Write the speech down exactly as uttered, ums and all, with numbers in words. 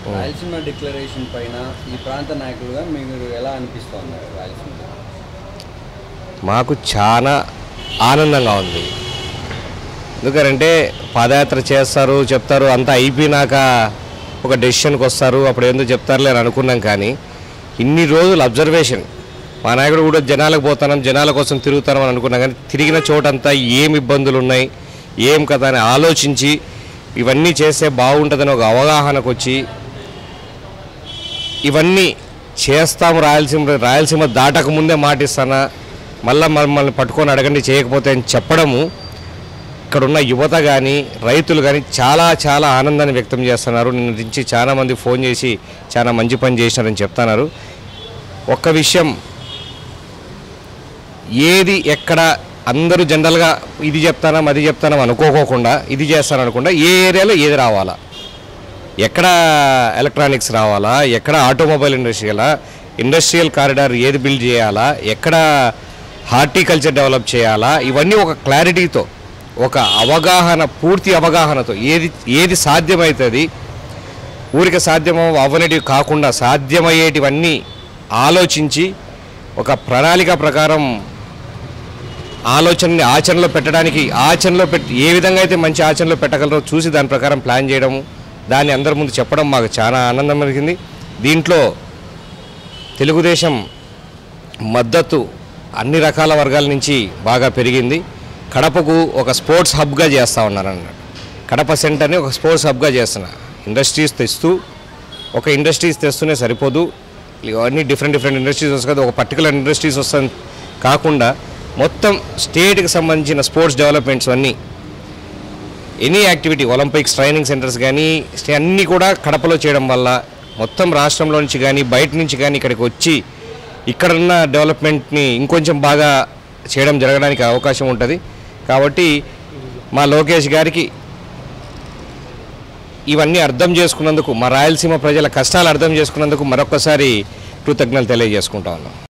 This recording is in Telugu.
రాయలసీమ డిక్లరేషన్ పైన ఈ ప్రాంత నాయకులుగా మీరు ఎలా అనిపిస్తుంది? రాయలసీమ మాకు చాలా ఆనందంగా ఉంది. ఎందుకంటే పాదయాత్ర చేస్తారు, చెప్తారు, అంతా అయిపోయినాక ఒక డెసిషన్కి వస్తారు, అప్పుడు ఎందుకు చెప్తారులే అని అనుకున్నాం. కానీ ఇన్ని రోజులు అబ్జర్వేషన్, మా నాయకుడు కూడా జనాలకు పోతున్నాం, జనాల కోసం తిరుగుతాం అని అనుకున్నాం. కానీ తిరిగిన చోటంతా ఏం ఇబ్బందులు ఉన్నాయి, ఏం కదా అని ఆలోచించి ఇవన్నీ చేస్తే బాగుంటుందని ఒక అవగాహనకు వచ్చి ఇవన్నీ చేస్తాము. రాయలసీమ రాయలసీమ దాటక ముందే మాటిస్తానా, మళ్ళీ మమ్మల్ని పట్టుకొని అడగండి చేయకపోతే అని చెప్పడము ఇక్కడున్న యువత కానీ రైతులు కానీ చాలా చాలా ఆనందాన్ని వ్యక్తం చేస్తున్నారు. నిన్న నుంచి చాలామంది ఫోన్ చేసి చాలా మంచి పని చేసినారని చెప్తున్నారు. ఒక్క విషయం, ఏది ఎక్కడ అందరూ జనరల్గా ఇది చెప్తానం అది చెప్తానం అనుకోకోకుండా ఇది చేస్తాను అనుకుండా ఏ ఏరియాలో ఏది రావాలా, ఎక్కడ ఎలక్ట్రానిక్స్ రావాలా, ఎక్కడ ఆటోమొబైల్ ఇండస్ట్రీలా ఇండస్ట్రియల్ కారిడార్ ఏది బిల్డ్ చేయాలా, ఎక్కడ హార్టికల్చర్ డెవలప్ చేయాలా, ఇవన్నీ ఒక క్లారిటీతో ఒక అవగాహన పూర్తి అవగాహనతో ఏది ఏది సాధ్యమవుతుంది, ఊరికి సాధ్యమో అవ్వనేటివి కాకుండా సాధ్యమయ్యేటివన్నీ ఆలోచించి ఒక ప్రణాళిక ప్రకారం ఆలోచనని ఆచరణలో పెట్టడానికి ఆచరణలో పెట్టి ఏ విధంగా అయితే మంచి ఆచరణలో పెట్టగలరో చూసి దాని ప్రకారం ప్లాన్ చేయడము, దాన్ని అందరి ముందు చెప్పడం మాకు చాలా ఆనందం కలిగింది. దీంట్లో తెలుగుదేశం మద్దతు అన్ని రకాల వర్గాల నుంచి బాగా పెరిగింది. కడపకు ఒక స్పోర్ట్స్ హబ్గా చేస్తూ ఉన్నారన్నట్టు. కడప సెంటర్ని ఒక స్పోర్ట్స్ హబ్గా చేస్తున్నా. ఇండస్ట్రీస్ తెస్తూ ఒక ఇండస్ట్రీస్ తెస్తూనే సరిపోదు, ఇవన్నీ డిఫరెంట్ డిఫరెంట్ ఇండస్ట్రీస్ వస్తుంది. ఒక పర్టికులర్ ఇండస్ట్రీస్ వస్తుంది కాకుండా మొత్తం స్టేట్కి సంబంధించిన స్పోర్ట్స్ డెవలప్మెంట్స్ అన్నీ, any activity, Olympics training centres కానీ అన్నీ కూడా కడపలో చేయడం వల్ల మొత్తం రాష్ట్రంలో నుంచి కానీ బయట నుంచి కానీ ఇక్కడికి వచ్చి ఇక్కడున్న డెవలప్మెంట్ని ఇంకొంచెం బాగా చేయడం జరగడానికి అవకాశం ఉంటుంది. కాబట్టి మా లోకేష్ గారికి ఇవన్నీ అర్థం చేసుకున్నందుకు, మా రాయలసీమ ప్రజల కష్టాలు అర్థం చేసుకున్నందుకు మరొకసారి కృతజ్ఞతలు తెలియజేసుకుంటా ఉన్నాం.